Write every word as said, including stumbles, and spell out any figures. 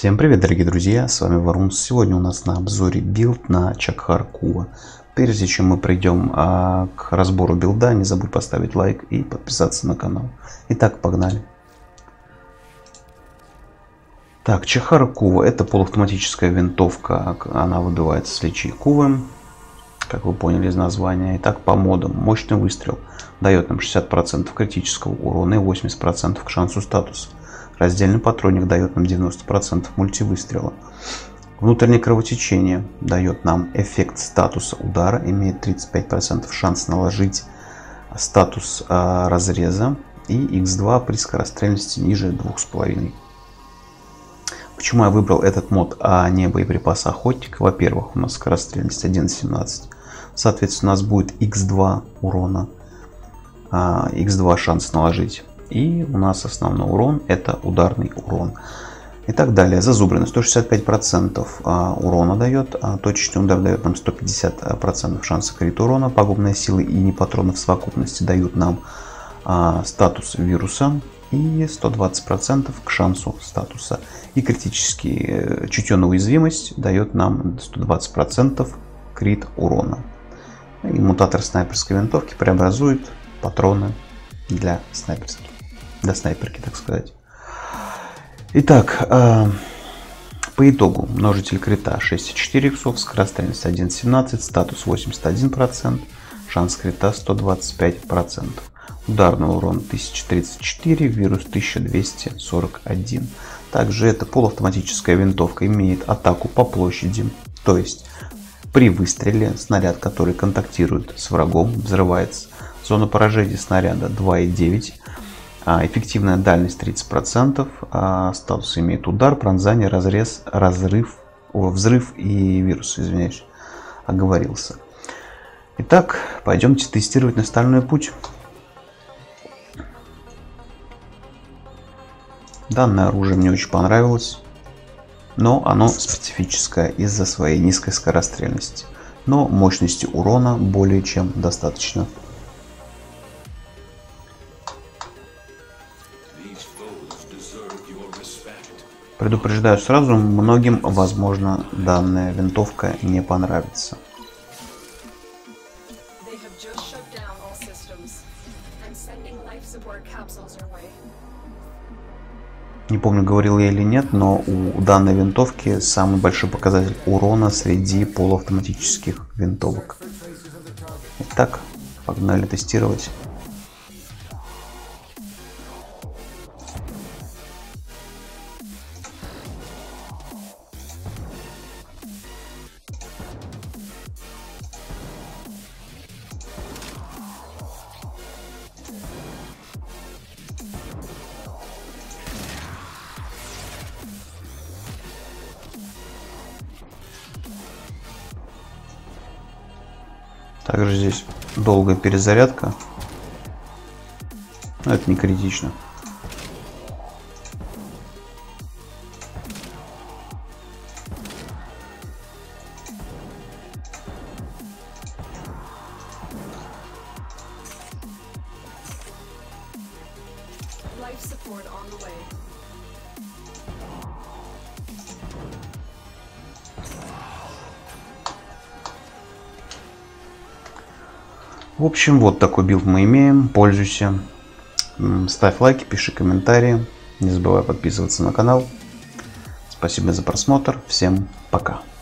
Всем привет, дорогие друзья, с вами Варунс. Сегодня у нас на обзоре билд на Чакхар Кува. Прежде чем мы придем а, к разбору билда, не забудь поставить лайк и подписаться на канал. Итак, погнали. Так, Чакхар Кува — это полуавтоматическая винтовка, она выбивается с личей Кувы, как вы поняли из названия. Итак, по модам. Мощный выстрел дает нам шестьдесят процентов критического урона и восемьдесят процентов к шансу статуса. Раздельный патроник дает нам девяносто процентов мультивыстрела. Внутреннее кровотечение дает нам эффект статуса удара, имеет тридцать пять процентов шанс наложить статус а, разреза и икс два при скорострельности ниже двух с половиной. Почему я выбрал этот мод, а не боеприпасы охотника? Во-первых, у нас скорострельность один семнадцать. Соответственно, у нас будет икс два урона, а, икс два шанс наложить. И у нас основной урон — это ударный урон. И так далее. Зазубренность сто шестьдесят пять процентов урона дает. А точечный удар дает нам сто пятьдесят процентов шанса крит урона. Пагубные силы и непатроны в совокупности дают нам а, статус вируса. И сто двадцать процентов к шансу статуса. И критический чутье на уязвимость дает нам сто двадцать процентов крит урона. И мутатор снайперской винтовки преобразует патроны для снайперских. Для снайперки, так сказать. Итак, э, по итогу множитель крита шесть и четыре иксов, скорострельность один семнадцать, статус восемьдесят один процент, шанс крита сто двадцать пять процентов, ударный урон тысяча тридцать четыре, вирус тысяча двести сорок один. Также эта полуавтоматическая винтовка имеет атаку по площади, то есть при выстреле снаряд, который контактирует с врагом, взрывается. Зона поражения снаряда два и девять. Эффективная дальность тридцать процентов. Статус имеет удар, пронзание, разрез, разрыв, о, взрыв и вирус, извиняюсь, оговорился. Итак, пойдемте тестировать на стальной путь. Данное оружие мне очень понравилось, но оно специфическое из-за своей низкой скорострельности. Но мощности урона более чем достаточно. Предупреждаю сразу, многим, возможно, данная винтовка не понравится. Не помню, говорил я или нет, но у данной винтовки самый большой показатель урона среди полуавтоматических винтовок. Итак, погнали тестировать. Также здесь долгая перезарядка, но это не критично. В общем, вот такой билд мы имеем. Пользуйся. Ставь лайки, пиши комментарии. Не забывай подписываться на канал. Спасибо за просмотр. Всем пока.